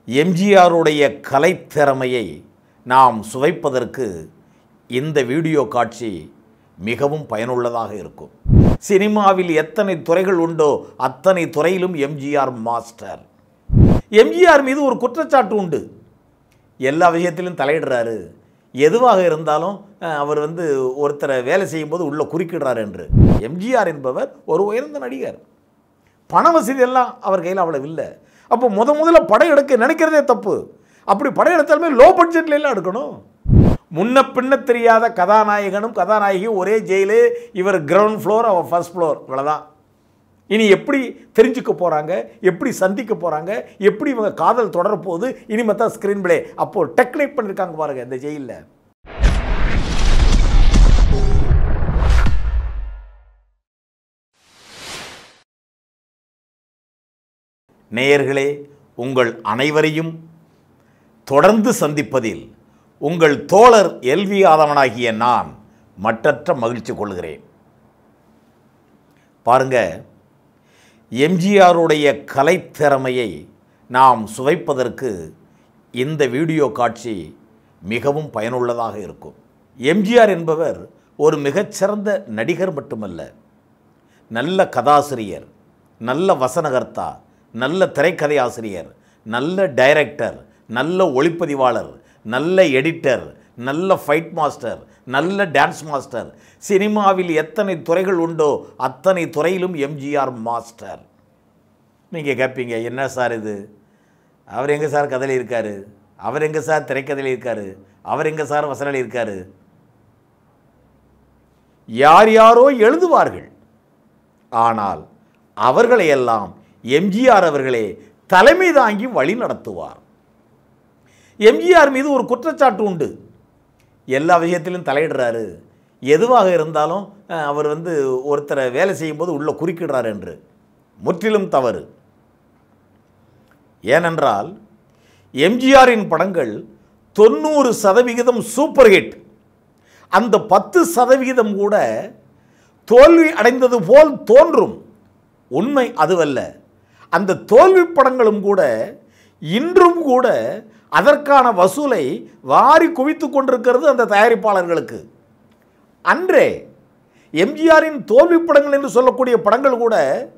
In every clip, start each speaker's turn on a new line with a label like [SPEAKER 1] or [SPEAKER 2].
[SPEAKER 1] எம்ஜிஆருடைய கலைத்திறமையை நாம் சுவைப்பதற்கு இந்த வீடியோ காட்சி மிகவும் பயனுள்ளதாக இருக்கும். சினிமாவில் எத்தனை துறைகள் உண்டோ அத்தனை துறையிலும் எம்ஜிஆர் மாஸ்டர். எம்ஜிஆர் மீது ஒரு குற்றச்சாட்டு உண்டு. எல்லா விஷயத்திலும் தலையிடுறாரு, எதுவாக இருந்தாலும் அவர் ஒருத்தரை வேலை செய்யும்போது உள்ள குறுக்கிடுறார் என்று. எம்ஜிஆர் என்பவர் ஒரு உயர்ந்த நடிகர். பண வசதி எல்லாம் அவர் கையில் அவ்வளவு இல்லை. அப்போ முதல்ல படம் எடுக்க நினைக்கிறதே தப்பு. அப்படி படம் எடுத்தாலுமே லோ பட்ஜெட்ல எல்லாம் எடுக்கணும். முன்ன பின்ன தெரியாத கதாநாயகனும் கதாநாயகியும் ஒரே ஜெயிலு. இவர் கிரவுண்ட் ஃப்ளோர், அவர் ஃபர்ஸ்ட் ஃப்ளோர், இவ்வளோதான். இனி எப்படி தெரிஞ்சுக்க போகிறாங்க, எப்படி சந்திக்க போகிறாங்க, எப்படி இவங்க காதல் தொடரப்போகுது, இனிமே தான் ஸ்க்ரீன் பிளே. அப்போது டெக்னிக் பண்ணியிருக்காங்க பாருங்கள் இந்த ஜெயிலில். நேயர்களே, உங்கள் அனைவரையும் தொடர்ந்து சந்திப்பதில் உங்கள் தோழர் எல்வி ஆதவனாகிய நான் மற்றற்ற மகிழ்ச்சி கொள்கிறேன். பாருங்க, எம்ஜிஆருடைய கலைத்திறமையை நாம் சுவைப்பதற்கு இந்த வீடியோ காட்சி மிகவும் பயனுள்ளதாக இருக்கும். எம்ஜிஆர் என்பவர் ஒரு மிகச்சிறந்த நடிகர் மட்டுமல்ல, நல்ல கதாசிரியர், நல்ல வசனகர்த்தா, நல்ல திரைக்கதை ஆசிரியர், நல்ல டைரக்டர், நல்ல ஒளிப்பதிவாளர், நல்ல எடிட்டர், நல்ல ஃபைட் மாஸ்டர், நல்ல டான்ஸ் மாஸ்டர். சினிமாவில் எத்தனை துறைகள் உண்டோ அத்தனை துறையிலும் எம்ஜிஆர் மாஸ்டர். நீங்கள் கேட்பீங்க, என்ன சார் இது, அவர் எங்கே சார் கதையில் இருக்கார், அவர் எங்கே சார் திரைக்கதையில் இருக்கார், அவர் எங்கே சார் வசனில் இருக்கார்? யார் யாரோ எழுதுவார்கள், ஆனால் அவர்களையெல்லாம் எம்ஜிஆர் அவர்களே தலைமை தாங்கி வழி நடத்துவார். எம்ஜிஆர் மீது ஒரு குற்றச்சாட்டு உண்டு. எல்லா விஷயத்திலும் தலையிடுறாரு, எதுவாக இருந்தாலும் அவர் ஒருத்தரை வேலை செய்யும்போது உள்ள குறுக்கிடுறார் என்று. முற்றிலும் தவறு. ஏனென்றால் எம்ஜிஆரின் படங்கள் 90% சூப்பர் ஹிட். அந்த 10% கூட தோல்வி அடைந்தது போல் தோன்றும். உண்மை அதுவல்ல. அந்த தோல்வி படங்களும் கூட இன்றும் கூட அதற்கான வசூலை வாரி குவித்து கொண்டிருக்கிறது அந்த தயாரிப்பாளர்களுக்கு. அன்றே எம்ஜிஆரின் தோல்வி படங்கள் என்று சொல்லக்கூடிய படங்கள் கூட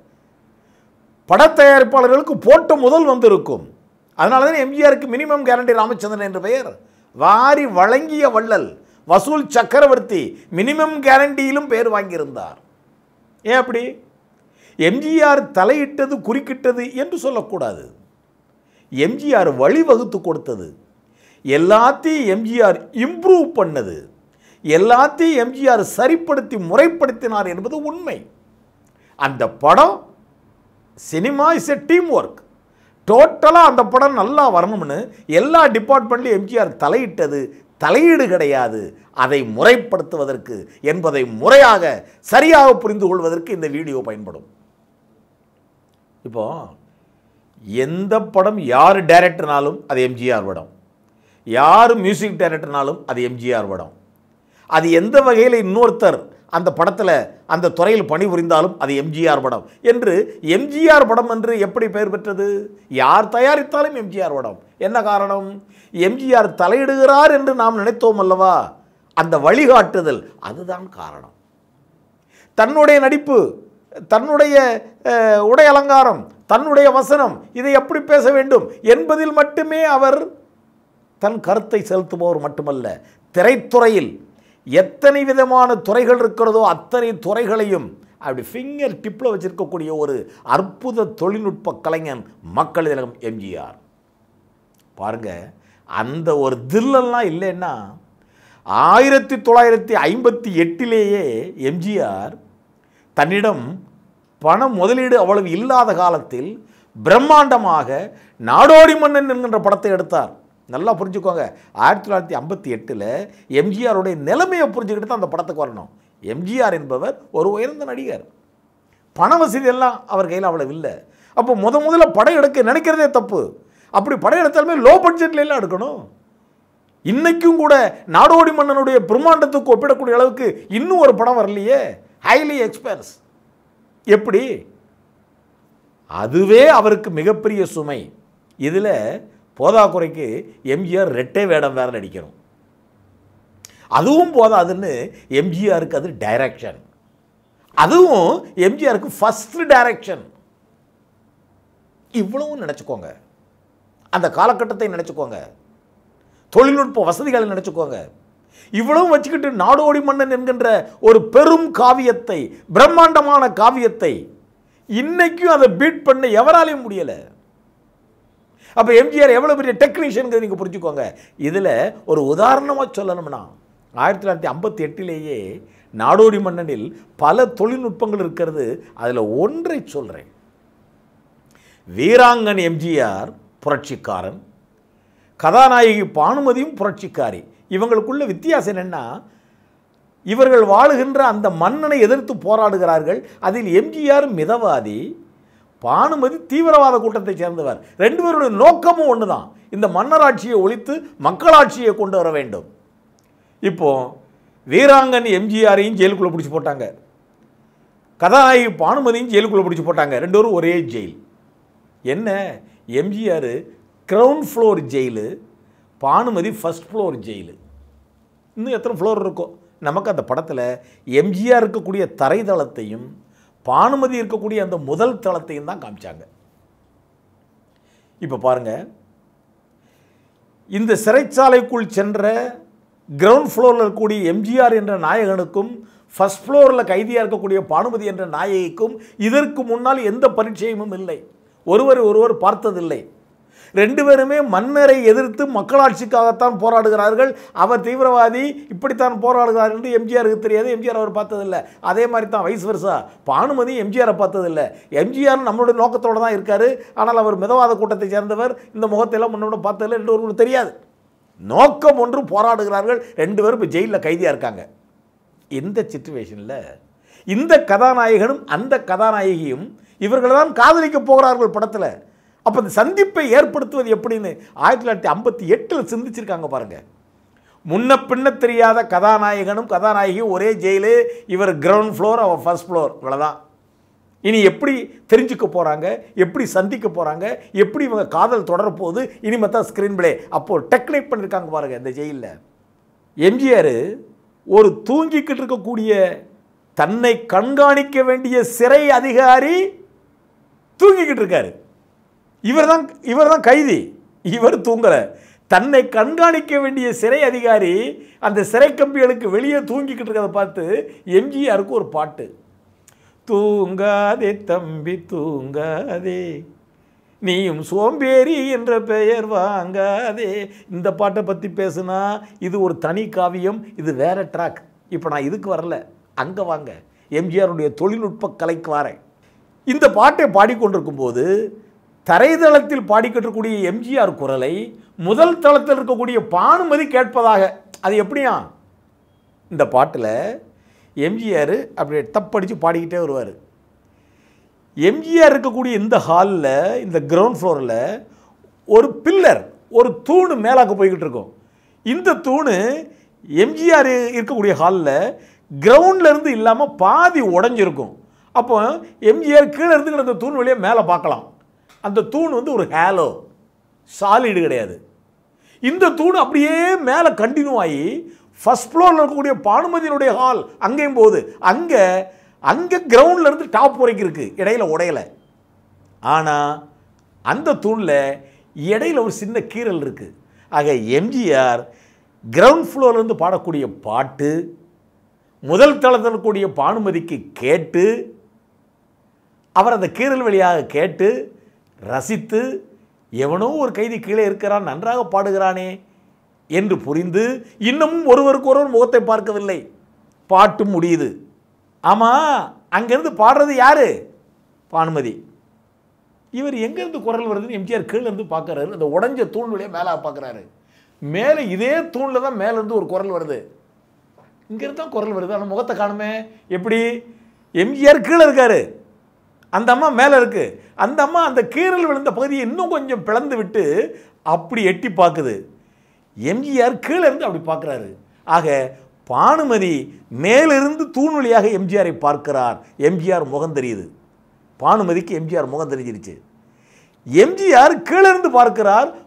[SPEAKER 1] பட தயாரிப்பாளர்களுக்கு போட்ட முதல் வந்திருக்கும். அதனால தான் எம்ஜிஆருக்கு மினிமம் கேரண்டி ராமச்சந்திரன் என்று பெயர். வாரி வழங்கிய வள்ளல், வசூல் சக்கரவர்த்தி, மினிமம் கேரண்டியிலும் பெயர் வாங்கியிருந்தார். ஏன் அப்படி? எம்ஜிஆர் தலையிட்டது குறுக்கிட்டது என்று சொல்லக்கூடாது. எம்ஜிஆர் வழிவகுத்து கொடுத்தது. எல்லாத்தையும் எம்ஜிஆர் இம்ப்ரூவ் பண்ணது. எல்லாத்தையும் எம்ஜிஆர் சரிப்படுத்தி முறைப்படுத்தினார் என்பது உண்மை. அந்த படம் cinema is a team work. டோட்டலாக அந்த படம் நல்லா வரணும்னு எல்லா டிபார்ட்மெண்ட்லையும் எம்ஜிஆர் தலையிட்டது தலையீடு கிடையாது. அதை முறைப்படுத்துவதற்கு என்பதை முறையாக சரியாக புரிந்து கொள்வதற்கு இந்த வீடியோ பயன்படும். இப்போ எந்த படம் யார் டைரக்டர்னாலும் அது எம்ஜிஆர் படம், யார் மியூசிக் டைரக்டர்னாலும் அது எம்ஜிஆர் படம். அது எந்த வகையில் இன்னொருத்தர் அந்த படத்தில் அந்த துறையில் பணிபுரிந்தாலும் அது எம்ஜிஆர் படம் என்று எம்ஜிஆர் படம் என்று எப்படி பெயர் பெற்றது? யார் தயாரித்தாலும் எம்ஜிஆர் படம். என்ன காரணம்? எம்ஜிஆர் தலையிடுகிறார் என்று நாம் நினைத்தோம் அல்லவா, அந்த வழிகாட்டுதல் அதுதான் காரணம். தன்னுடைய நடிப்பு, தன்னுடைய உடை அலங்காரம், தன்னுடைய வசனம், இதை எப்படி பேச வேண்டும் என்பதில் மட்டுமே அவர் தன் கருத்தை செலுத்துபவர் மட்டுமல்ல, திரைத்துறையில் எத்தனை விதமான துறைகள் இருக்கிறதோ அத்தனை துறைகளையும் அப்படி ஃபிங்கர் டிப்பில் வச்சிருக்கக்கூடிய ஒரு அற்புத தொழில்நுட்ப கலைஞன் மக்கள் திலகம் எம்ஜிஆர். பாருங்க, அந்த ஒரு தில்லெல்லாம் இல்லைன்னா 1958 எம்ஜிஆர் தன்னிடம் பண முதலீடு அவ்வளவு இல்லாத காலத்தில் பிரம்மாண்டமாக நாடோடி மன்னன் என்கின்ற படத்தை எடுத்தார். நல்லா புரிஞ்சுக்கோங்க, 1958 எம்ஜிஆருடைய நிலைமையை புரிஞ்சுக்கிட்டு தான் அந்த படத்துக்கு வரணும். எம்ஜிஆர் என்பவர் ஒரு உயர்ந்த நடிகர். பண வசதி எல்லாம் அவர் கையில் அவ்வளவு இல்லை. அப்போ முதல்ல படம் எடுக்க நினைக்கிறதே தப்பு. அப்படி படம் எடுத்தாலுமே லோ பட்ஜெட்ல எல்லாம் எடுக்கணும். இன்னைக்கும் கூட நாடோடி மன்னனுடைய பிரம்மாண்டத்துக்கு ஒப்பிடக்கூடிய அளவுக்கு இன்னும் ஒரு படம் வரலையே, ஹைலி எக்ஸ்பென்ஸ். எப்படி? அதுவே அவருக்கு மிகப்பெரிய சுமை. இதில் போதாக்குறைக்கு எம்ஜிஆர் ரெட்டை வேடம் வேற நடிக்கணும். அதுவும் போதாதுன்னு எம்ஜிஆருக்கு அது டைரக்ஷன். அதுவும் எம்ஜிஆருக்கு ஃபர்ஸ்ட் டைரக்ஷன். இவ்வளவும் நினச்சிக்கோங்க. அந்த காலகட்டத்தை நினச்சிக்கோங்க. தொழில்நுட்ப வசதிகளை நினச்சிக்கோங்க. இவ்வளவும் வச்சுக்கிட்டு நாடோடி மன்னன் என்கின்ற ஒரு பெரும் காவியத்தை, பிரம்மாண்டமான காவியத்தை இன்னைக்கும் அதை பீட் பண்ண எவராலையும் முடியலை. அப்போ எம்ஜிஆர் எவ்வளோ பெரிய டெக்னீஷியன் நீங்கள் புரிஞ்சுக்கோங்க. இதில் ஒரு உதாரணமாக சொல்லணும்னா 1958 நாடோடி மன்னனில் பல தொழில்நுட்பங்கள் இருக்கிறது. அதில் ஒன்றை சொல்கிறேன். வீராங்கன் எம்ஜிஆர் புரட்சிக்காரன், கதாநாயகி பானுமதியும் புரட்சிக்காரி. இவங்களுக்குள்ள வித்தியாசம் என்னென்னா, இவர்கள் வாழுகின்ற அந்த மன்னனை எதிர்த்து போராடுகிறார்கள். அதில் எம்ஜிஆர் மிதவாதி, பானுமதி தீவிரவாத கூட்டத்தை சேர்ந்தவர். ரெண்டு பேருடைய நோக்கமும் ஒன்று தான், இந்த மன்னராட்சியை ஒழித்து மக்களாட்சியை கொண்டு வர வேண்டும். இப்போ வீராங்கன் எம்ஜிஆரையும் ஜெயிலுக்குள்ளே பிடிச்சி போட்டாங்க, கதாநாயகி பானுமதியும் ஜெயிலுக்குள்ளே பிடிச்சி போட்டாங்க. ரெண்டு பேரும் ஒரே ஜெயில். என்ன, MGR ground floor jail, Bhanumathi first floor jail. இன்னும் எத்தனை ஃப்ளோர் இருக்கும் நமக்கு அந்த படத்தில் எம்ஜிஆர் இருக்கக்கூடிய தரைதளத்தையும் பானுமதி இருக்கக்கூடிய அந்த முதல் தளத்தையும் தான் காமிச்சாங்க. இப்போ பாருங்க, இந்த சிறைச்சாலைக்குள் சென்ற கிரவுண்ட் ஃப்ளோரில் இருக்கக்கூடிய எம்ஜிஆர் என்ற நாயகனுக்கும் ஃபர்ஸ்ட் ஃப்ளோரில் கைதியாக இருக்கக்கூடிய பானுமதி என்ற நாயகிக்கும் இதற்கு முன்னால் எந்த பரிச்சயமும் இல்லை. ஒருவர் பார்த்ததில்லை. ரெண்டு பேருமே மன்னரை எதிர்த்து மக்களாட்சிக்காகத்தான் போராடுகிறார்கள். அவர் தீவிரவாதி, இப்படித்தான் போராடுகிறார் என்று எம்ஜிஆருக்கு தெரியாது. எம்ஜிஆர் அவர் பார்த்ததில்லை. அதே மாதிரி தான் வைஸ் வெர்சா, பானுமதி எம்ஜிஆரை பார்த்ததில்லை. எம்ஜிஆர் நம்மளுடைய நோக்கத்தோடு தான் இருக்கார். ஆனால் அவர் மிதவாத கூட்டத்தை சேர்ந்தவர், இந்த முகத்தையெல்லாம் முன்னோட பார்த்ததில்லை என்று ஒருவருக்கு தெரியாது. நோக்கம் ஒன்று, போராடுகிறார்கள். ரெண்டு பேரும் இப்போ ஜெயிலில் கைதியாக இருக்காங்க. இந்த சிச்சுவேஷனில் இந்த கதாநாயகனும் அந்த கதாநாயகியும் இவர்கள் தான் காதலிக்க போகிறார்கள் படத்தில். அப்போ இந்த சந்திப்பை ஏற்படுத்துவது எப்படின்னு 1958 சிந்திச்சிருக்காங்க பாருங்க. முன்ன பின்ன தெரியாத கதாநாயகனும் கதாநாயகியும் ஒரே ஜெயிலு, இவர் கிரவுண்ட் ஃப்ளோர், அவர் ஃபர்ஸ்ட் ஃப்ளோர். இவ்வளோதான். இனி எப்படி தெரிஞ்சுக்க போகிறாங்க, எப்படி சந்திக்க போகிறாங்க, எப்படி இவங்க காதல் தொடரப்போகுது, இனிமேல் தான் ஸ்க்ரீன் பிளே. அப்போது டெக்னிக் பண்ணியிருக்காங்க பாருங்கள் இந்த ஜெயிலில். எம்ஜிஆர் ஒரு தூங்கிக்கிட்டு இருக்கக்கூடிய தன்னை கண்காணிக்க வேண்டிய சிறை அதிகாரி தூங்கிக்கிட்டு இருக்காரு. இவர் தான் கைதி, இவர் தூங்கலை. தன்னை கண்காணிக்க வேண்டிய சிறை அதிகாரி அந்த சிறை கம்பிகளுக்கு வெளியே தூங்கிக்கிட்டு இருக்கிறத பார்த்து எம்ஜிஆருக்கு ஒரு பாட்டு, தூங்காதே தம்பி தூங்காதே, நீயும் சோம்பேறி என்ற பெயர் வாங்காதே. இந்த பாட்டை பற்றி பேசுனா இது ஒரு தனி காவியம், இது வேற ட்ராக். இப்போ நான் இதுக்கு வரல, அங்கே வாங்க, எம்ஜிஆருடைய தொழில்நுட்ப கலைக்கு வரேன். இந்த பாட்டை பாடிக்கொண்டிருக்கும் போது தரைதளத்தில் பாடிக்கொண்டிருக்கக்கூடிய எம்ஜிஆர் குரலை முதல் தளத்தில் இருக்கக்கூடிய பானுமதி கேட்பதாக. அது எப்படியா, இந்த பாட்டில் எம்ஜிஆர் அப்படி தப்படித்து பாடிக்கிட்டே வருவார். எம்ஜிஆர் இருக்கக்கூடிய இந்த ஹாலில், இந்த கிரவுண்ட் ஃப்ளோரில் ஒரு பில்லர், ஒரு தூணு மேலாக்க போய்கிட்டு இருக்கும். இந்த தூணு எம்ஜிஆர் இருக்கக்கூடிய ஹாலில் கிரவுண்டில் இருந்து இல்லாமல் பாதி உடஞ்சிருக்கும். அப்போ எம்ஜிஆர் கீழே இருந்து அந்த தூண் வழியாக மேலே பார்க்கலாம். அந்த தூண் வந்து ஒரு ஹேலோ, சாலிடு கிடையாது. இந்த தூண் அப்படியே மேலே கண்டினியூ ஆகி ஃபர்ஸ்ட் ஃப்ளோரில் இருக்கக்கூடிய பானுமதியினுடைய ஹால் அங்கேயும் போகுது. அங்கே கிரவுண்டில் இருந்து டாப் வரைக்கும் இருக்குது, இடையில உடையலை. ஆனால் அந்த தூணில் இடையில ஒரு சின்ன கீறல் இருக்குது. ஆக எம்ஜிஆர் கிரவுண்ட் ஃப்ளோர்லேருந்து பாடக்கூடிய பாட்டு முதல் தளத்தில் இருக்கக்கூடிய பானுமதிக்கு கேட்டு, அவர் அந்த கீறல் வழியாக கேட்டு ரசித்து, எவனோ ஒரு கைதி கீழே இருக்கிறான், நன்றாக பாடுகிறானே என்று புரிந்து, இன்னமும் ஒருவருக்கு ஒருவர் முகத்தை பார்க்கவில்லை, பாட்டு முடியுது. ஆமாம், அங்கேருந்து பாடுறது யாரு? பானுமதி. இவர் எங்கேருந்து குரல் வருதுன்னு எம்ஜிஆர் கீழேருந்து பார்க்குறாரு. அந்த உடஞ்ச தூண் வழியாக மேலே பார்க்குறாரு. மேலே இதே தூணில் தான் மேலேருந்து ஒரு குரல் வருது. இங்கேருந்து தான் குரல் வருது, ஆனால் முகத்தை காணுமே. எப்படி? எம்ஜிஆர் கீழே இருக்காரு, அந்த அம்மா மேலே இருக்குது. அந்த அம்மா அந்த கீறல் விழுந்த பகுதியை இன்னும் கொஞ்சம் பிளந்து விட்டு அப்படி எட்டி பார்க்குது. எம்ஜிஆர் கீழே இருந்து அப்படி பார்க்குறாரு. ஆக பானுமதி மேலிருந்து தூண் வழியாக எம்ஜிஆரை பார்க்கிறார். எம்ஜிஆர் முகம் தெரியுது, பானுமதிக்கு எம்ஜிஆர் முகம் தெரிஞ்சிருச்சு. எம்ஜிஆர் கீழே இருந்து பார்க்கிறார்,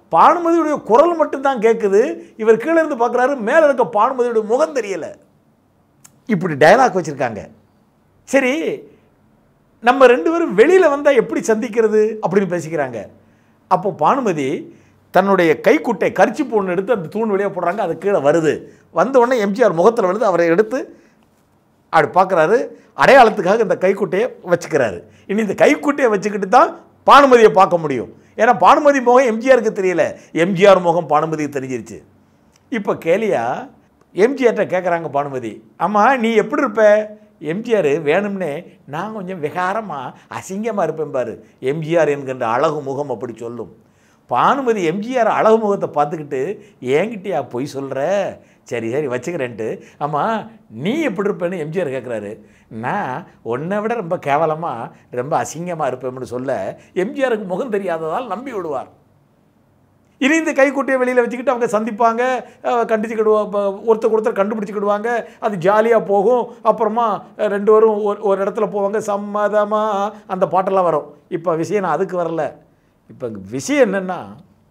[SPEAKER 1] பானுமதியுடைய குரல் மட்டும்தான் கேட்குது. இவர் கீழே இருந்து பார்க்குறாரு, மேலே இருக்க பானுமதியுடைய முகம் தெரியலை. இப்படி டயலாக் வச்சுருக்காங்க. சரி, நம்ம 2 பேரும் வெளியில் வந்தால் எப்படி சந்திக்கிறது அப்படின்னு பேசிக்கிறாங்க. அப்போ பானுமதி தன்னுடைய கைக்குட்டை கர்ச்சிப் ஒன்று எடுத்து அந்த தூண் வழியாக போடுறாங்க. அது கீழே வருது. வந்த உடனே எம்ஜிஆர் முகத்தில் வருது. அவரை எடுத்து அப்படி பார்க்குறாரு. அடையாளத்துக்காக இந்த கைக்குட்டையை வச்சுக்கிறாரு. இனி இந்த கைக்குட்டையை வச்சுக்கிட்டு தான் பானுமதியை பார்க்க முடியும். ஏன்னா பானுமதி முகம் எம்ஜிஆருக்கு தெரியல, எம்ஜிஆர் முகம் பானுமதிக்கு தெரிஞ்சிருச்சு. இப்போ கேலியா எம்ஜிஆர்கிட்ட கேட்குறாங்க பானுமதி, ஆமாம் நீ எப்படி இருப்ப? எம்ஜிஆர் வேணும்னே நான் கொஞ்சம் விகாரமாக அசிங்கமாக இருப்பேன் பாரு. எம்ஜிஆர் என்கின்ற அழகு முகம் அப்படி சொல்லும். பானுமதி எம்ஜிஆர் அழகு முகத்தை பார்த்துக்கிட்டு ஏங்கிட்டியா பொய் சொல்கிற? சரி சரி வச்சுக்கிறேன்ட்டு, ஆமாம் நீ எப்படி இருப்பேன்னு எம்ஜிஆர் கேட்குறாரு. நான் உன்னை விட ரொம்ப கேவலமாக ரொம்ப அசிங்கமாக இருப்பேன்னு சொல்ல எம்ஜிஆருக்கு முகம் தெரியாததால் நம்பி விடுவார். இனி இந்த கைக்குட்டையை வெளியில் வச்சுக்கிட்டு அவங்க சந்திப்பாங்க, கண்டிச்சுக்கிடுவாங்க, ஒருத்தர் கண்டுபிடிச்சிக்கிடுவாங்க. அது ஜாலியாக போகும். அப்புறமா 2 பேரும் ஒரு இடத்துல போவாங்க, சம்மதமாக அந்த பாட்டெல்லாம் வரும். இப்போ விஷயம் நான் அதுக்கு வரல. இப்போ விஷயம் என்னென்னா,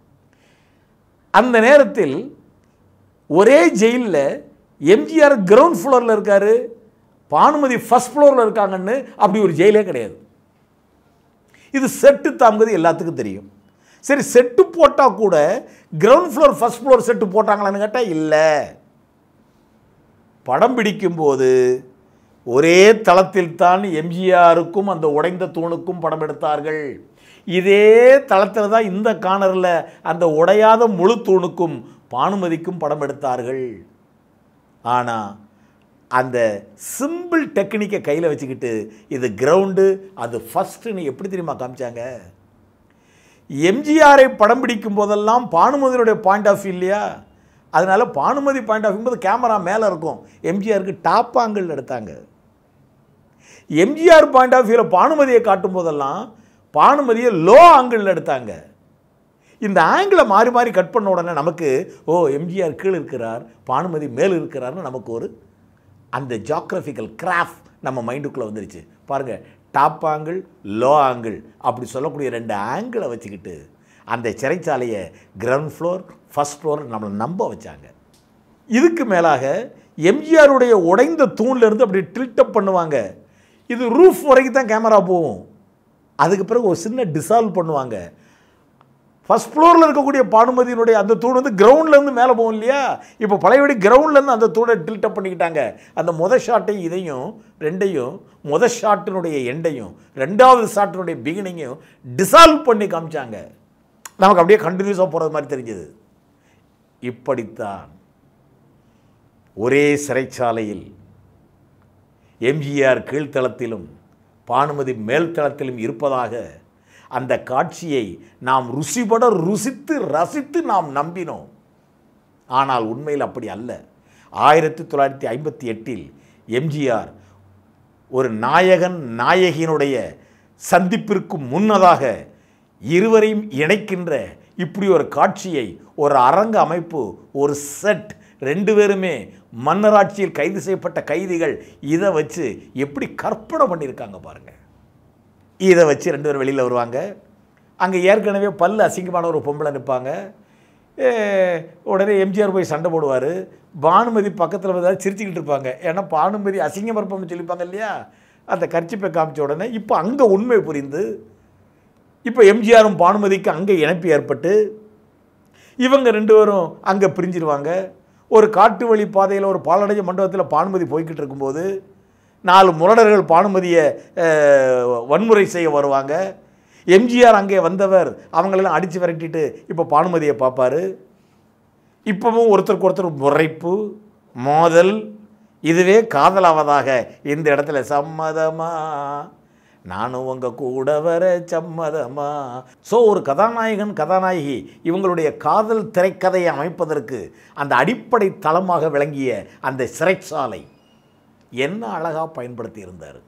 [SPEAKER 1] அந்த நேரத்தில் ஒரே ஜெயிலில் எம்ஜிஆர் கிரவுண்ட் ஃப்ளோரில் இருக்கார், பானுமதி ஃபர்ஸ்ட் ஃப்ளோரில் இருக்காங்கன்னு அப்படி ஒரு ஜெயிலே கிடையாது. இது செட்டு தாங்கிறது எல்லாத்துக்கும் தெரியும். சரி, செட்டு போட்டால் கூட ground floor first floor set போட்டாங்களான்னு கேட்டால் இல்லை. படம் பிடிக்கும்போது ஒரே தளத்தில் தான் எம்ஜிஆருக்கும் அந்த உடைந்த தூணுக்கும் படம் எடுத்தார்கள். இதே தளத்தில் தான் இந்த கார்னரில் அந்த உடையாத முழு தூணுக்கும் பானுமதிக்கும் படம் எடுத்தார்கள். ஆனால் அந்த சிம்பிள் டெக்னிக்கை கையில் வச்சுக்கிட்டு இது கிரவுண்டு அது ஃபஸ்ட்டுன்னு எப்படி தெரியுமா காமிச்சாங்க? எம்ஜிஆரை படம் பிடிக்கும் போதெல்லாம் பானுமதியுடைய பாயிண்ட் ஆஃப் வியூ இல்லையா, அதனால் பானுமதி பாயிண்ட் ஆஃப் வியூ போது கேமரா மேலே இருக்கும். எம்ஜிஆருக்கு டாப் ஆங்கிள் எடுத்தாங்க. எம்ஜிஆர் பாயிண்ட் ஆஃப் வியூவில் பானுமதியை காட்டும் போதெல்லாம் பானுமதியை லோ ஆங்கிள் எடுத்தாங்க. இந்த ஆங்கிளை மாறி மாறி கட் பண்ண உடனே நமக்கு எம்ஜிஆர் கீழே இருக்கிறார், பானுமதி மேலே இருக்கிறார்னு நமக்கு ஒரு அந்த ஜியோகிராஃபிக்கல் கிராஃப்ட் நம்ம மைண்டுக்குள்ளே வந்துருச்சு. பாருங்கள், டாப் ஆங்கிள் லோ ஆங்கிள் அப்படி சொல்லக்கூடிய 2 ஆங்கிளை வச்சுக்கிட்டு அந்த சிறைச்சாலையை கிரவுண்ட் ஃப்ளோர் ஃபர்ஸ்ட் ஃப்ளோர் நம்மளை நம்ப வச்சாங்க. இதுக்கு மேலாக எம்ஜிஆருடைய உடைந்த தூண்லேருந்து அப்படி டில்டப் பண்ணுவாங்க. இது ரூஃப் வரைக்கும் தான் கேமரா போகும். அதுக்கு பிறகு ஒரு சின்ன டிசால்வ் பண்ணுவாங்க. ஃபர்ஸ்ட் ஃப்ளோரில் இருக்கக்கூடிய பானுமதியினுடைய அந்த தூண் வந்து கிரவுண்ட்லேருந்து மேலே போகும் இல்லையா. இப்போ பழையபடி கிரவுண்ட்லேருந்து அந்த தூணை டில்டப் பண்ணிக்கிட்டாங்க. அந்த முதல் ஷாட்டையும் இதையும் ரெண்டையும், முதல் ஷாட்டினுடைய எண்டையும் 2வது ஷாட்டினுடைய பிகினிங்கையும் டிசால்வ் பண்ணி காமிச்சாங்க. நமக்கு அப்படியே கண்டினியூஸாக போகிறது மாதிரி தெரிஞ்சது. இப்படித்தான் ஒரே சிறைச்சாலையில் எம்ஜிஆர் கீழ்த்தளத்திலும் பானுமதி மேல்தளத்திலும் இருப்பதாக அந்த காட்சியை நாம் ருசிபட ருசித்து ரசித்து நாம் நம்பினோம். ஆனால் உண்மையில் அப்படி அல்ல. 1958 எம்ஜிஆர் ஒரு நாயகன் நாயகியினுடைய சந்திப்பிற்கு முன்னதாக இருவரையும் இணைக்கின்ற இப்படி ஒரு காட்சியை, ஒரு அரங்க அமைப்பு, ஒரு செட், 2 பேருமே மன்னராட்சியில் கைது செய்யப்பட்ட கைதிகள், இதை வச்சு எப்படி கற்பனை பண்ணியிருக்காங்க பாருங்கள். இதை வச்சு 2 பேர் வெளியில் வருவாங்க. அங்கே ஏற்கனவே பல்லு அசிங்கமான ஒரு பொம்பளை நிற்பாங்க. உடனே எம்ஜிஆர் போய் சண்டை போடுவார். பானுமதி பக்கத்தில் வந்து சிரிச்சுக்கிட்டு இருப்பாங்க. ஏன்னா பானுமதி அசிங்கம் இருப்போம்னு சொல்லிப்பாங்க இல்லையா. அந்த கர்ச்சிப்பை காமிச்ச உடனே இப்போ அங்கே உண்மை புரிந்து இப்போ எம்ஜிஆரும் பானுமதிக்கு அங்கே இணைப்பு ஏற்பட்டு இவங்க 2 பேரும் அங்கே பிரிஞ்சிருவாங்க. ஒரு காட்டு வழி பாதையில் ஒரு பாலடைஞ்ச மண்டபத்தில் பானுமதி போய்கிட்டு இருக்கும்போது 4 முரடர்கள் பானுமதியை வன்முறை செய்ய வருவாங்க. எம்ஜிஆர் அங்கே வந்தவர் அவங்களெல்லாம் அடித்து விரட்டிட்டு இப்போ பானுமதியை பார்ப்பார். இப்போவும் ஒருத்தருக்கு ஒருத்தர் முறைப்பு மோதல், இதுவே காதலாவதாக இந்த இடத்துல சம்மதமா நானும் உங்கள் கூட வர சம்மதமா. ஸோ ஒரு கதாநாயகன் கதாநாயகி இவங்களுடைய காதல் திரைக்கதையை அமைப்பதற்கு அந்த அடிப்படை தளமாக விளங்கிய அந்த சிறைச்சாலை என்ன அழகாக பயன்படுத்தி இருந்தார்.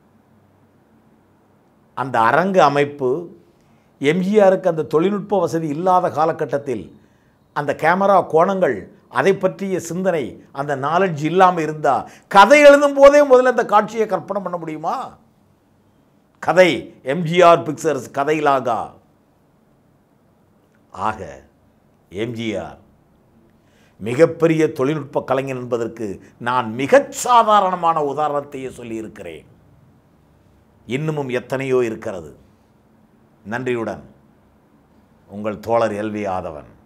[SPEAKER 1] அந்த அரங்கு அமைப்பு எம்ஜிஆருக்கு அந்த தொழில்நுட்ப வசதி இல்லாத காலகட்டத்தில் அந்த கேமரா கோணங்கள், அதை பற்றிய சிந்தனை, அந்த நாலெட்ஜ் இல்லாமல் இருந்தால் கதை எழுதும் போதே முதல்ல அந்த காட்சியை கற்பனை பண்ண முடியுமா? கதை எம்ஜிஆர் பிக்சர்ஸ் கதையிலாகா. ஆக எம்ஜிஆர் மிகப்பெரிய தொழில்நுட்ப கலைஞன் என்பதற்கு நான் மிகச் சாதாரணமான உதாரணத்தையே சொல்லியிருக்கிறேன். இன்னமும் எத்தனையோ இருக்கிறது. நன்றியுடன் உங்கள் தோழர் எல்வி ஆதவன்.